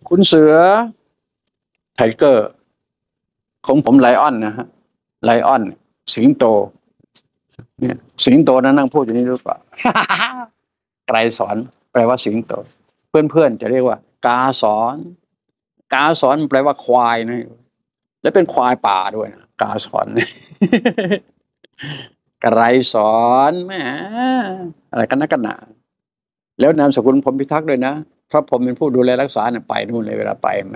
คุณเสือไทเกอร์ของผมไลออนนะฮะไลออนสิงโตเนี่ยสิงโตนั้นนั่งพูดอยู่นี่หรือเปล่า ไกรสอนแปลว่าสิงโตเพื่อนๆจะเรียกว่ากาสอนกาสอนแปลว่าควายนะและเป็นควายป่าด้วยนะกาสอน ไกรสอนแหมอะไรกันนักกันหนาแล้วนามสกุลผมพิทักษ์ด้วยนะเพราะผมเป็นผู้ดูแลรักษาเนี่ยไปนู่นเลยเวลาไปไหม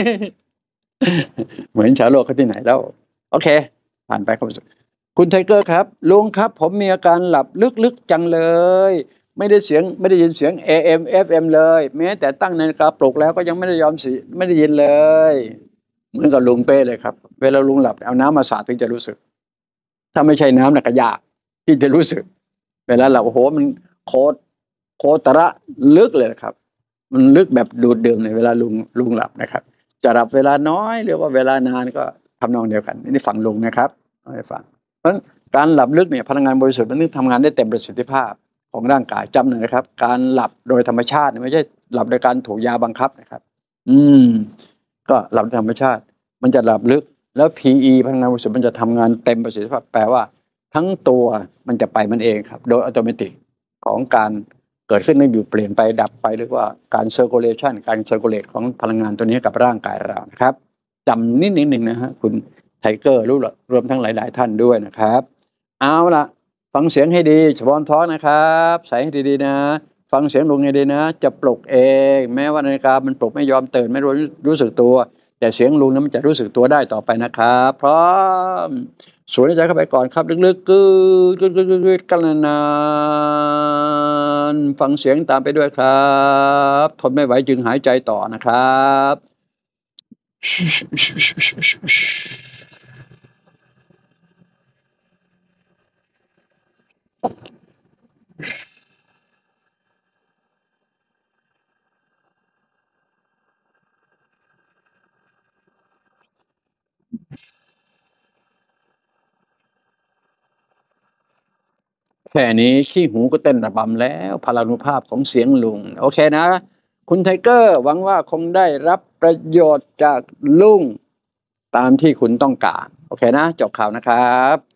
เหมือนชาวโลกเขาที่ไหนแล้วโอเคผ่านไปครับคุณไทเกอร์ครับลุงครับผมมีอาการหลับลึกๆจังเลยไม่ได้ยินเสียง AM FM เลยแม้แต่ตั้งนาฬิกาปลุกแล้วก็ยังไม่ได้ยินเลยเหมือนกับลุงเป้เลยครับเวลาลุงหลับเอาน้ำมาสาดถึงจะรู้สึกถ้าไม่ใช่น้ำน่ะก็ยากที่จะรู้สึกเวลาหลับโอ้โหมันโคตระลึกเลยครับมันลึกแบบดูดดื่มในเวลาลุงหลับนะครับจะหลับเวลาน้อยหรือว่าเวลานานก็ทำนองเดียวกันนี่ฝั่งลุงนะครับให้ฟังเพราะฉะนั้นการหลับลึกเนี่ยพลังงานบริสุทธิ์มันทำงานได้เต็มประสิทธิภาพของร่างกายจำหน่อยนะครับการหลับโดยธรรมชาติไม่ใช่หลับโดยการถูกยาบังคับนะครับก็หลับโดยธรรมชาติมันจะหลับลึกแล้ว PE พลังงานบริสุทธิ์มันจะทำงานเต็มประสิทธิภาพแปลว่าทั้งตัวมันจะไปมันเองครับโดยอัตโนมัติของการเกิดขึ้นตั้งอยู่เปลี่ยนไปดับไปหรือว่าการเซอร์คูลเลชันการเซอร์คูลเลตของพลังงานตัวนี้กับร่างกายเรานะครับจำนิดนึงนะฮะคุณไทเกอร์รวมทั้งหลายๆท่านด้วยนะครับเอาล่ะฟังเสียงให้ดีเฉพาะท้องนะครับใส่ให้ดีๆนะฟังเสียงลุงให้ดีนะจะปลุกเองแม้ว่านาฬิกามันปลุกไม่ยอมตื่นไม่รู้สึกตัวแต่เสียงลุงนั้นมันจะรู้สึกตัวได้ต่อไปนะครับพร้อมสูดหายใจเข้าไปก่อนครับลึกๆกึดกันนานฟังเสียงตามไปด้วยครับทนไม่ไหวจึงหายใจต่อนะครับแค่นี้ขี้หูก็เต้นระบำแล้วพลานุภาพของเสียงลุงโอเคนะคุณไทเกอร์หวังว่าคงได้รับประโยชน์จากลุงตามที่คุณต้องการโอเคนะจบข่าวนะครับ